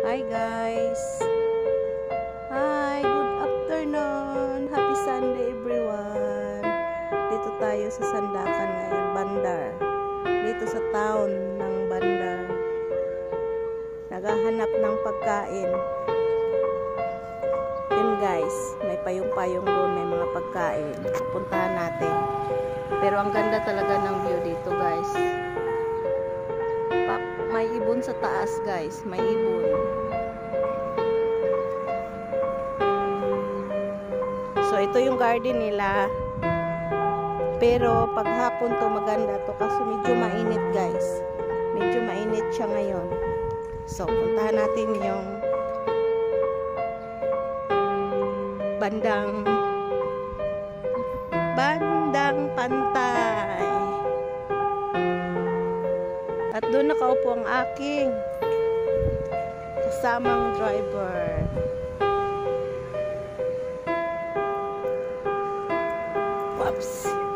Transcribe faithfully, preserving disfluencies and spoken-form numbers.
Hi guys! Hi! Good afternoon! Happy Sunday everyone! Dito tayo sa Sandakan ngayon, Bandar. Dito sa town ng Bandar. Naghahanap ng pagkain. Yun guys, may payong-payong doon, may mga pagkain. Pupuntahan natin. Pero ang ganda talaga ng view dito guys. May ibon sa taas guys, may ibon. So ito yung garden nila. Pero pag hapon to maganda to kasi medyo mainit guys. Medyo mainit siya ngayon. So puntahan natin yung bandang bandang pantai. At doon nakaupo ang aking kasamang driver. Whoops!